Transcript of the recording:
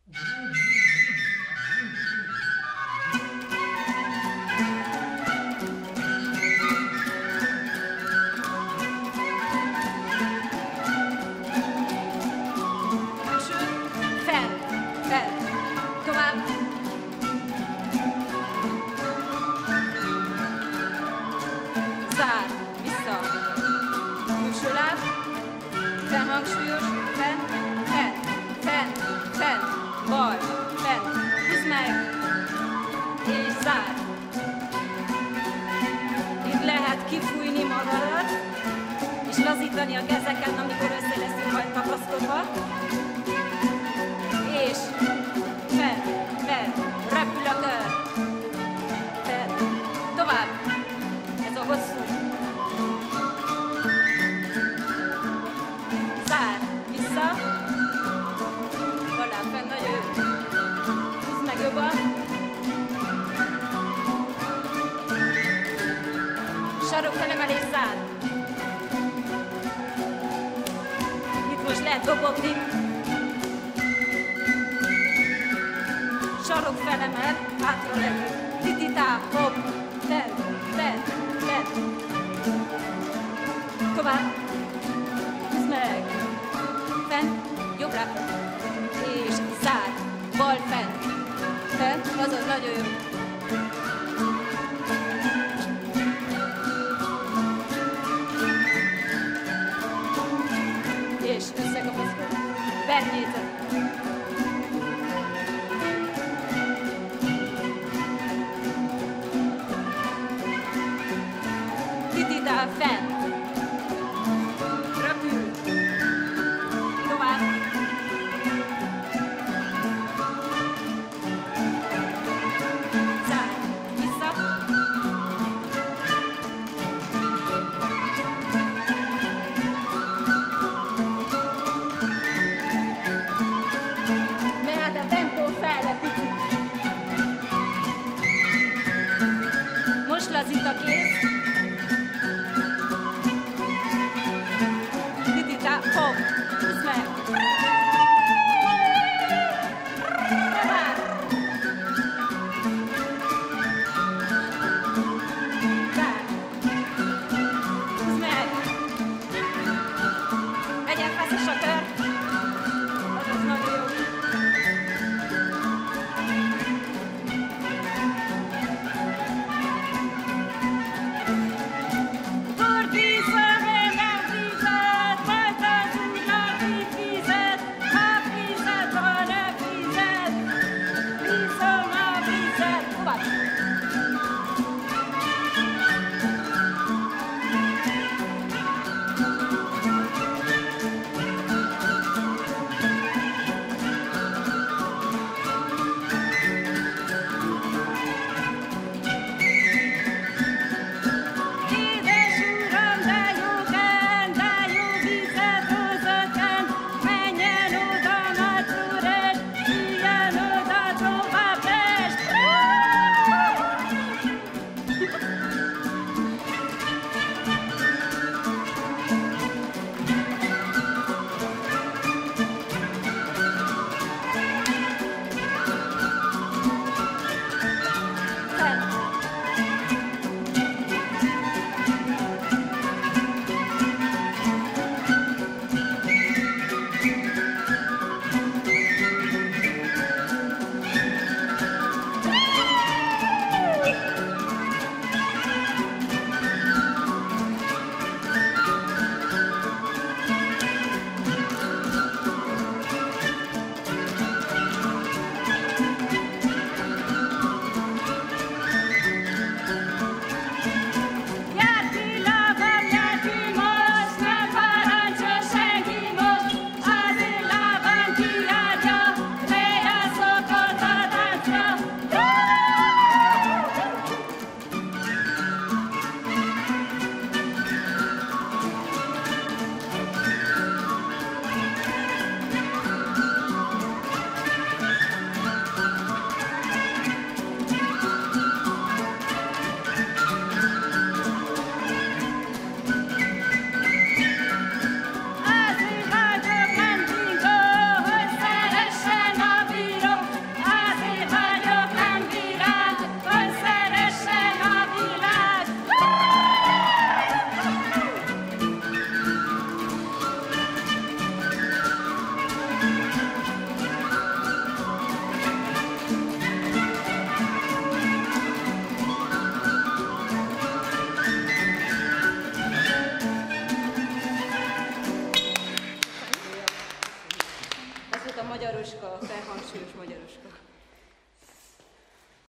Hangsúlyos, fenn, fenn, fenn, fenn, bal, fenn, húzd meg, és zár. Itt lehet kifújni magadat, és lazítani a kezeket, amikor össze leszünk majd kapaszkodva. És fenn, fenn, repül a kör. Fenn, tovább, ez a hosszú. Sarok felemelés száll. Itt most lehet dobogni. Sarok felemel, hátra levő. Tititá, hopp, fent, fent, fent. Tovább. Húzd meg. Fent, jobbra. És zár. Bal fent. Fent, azaz nagyon jó. És összekapaszkodni. Bernyézet.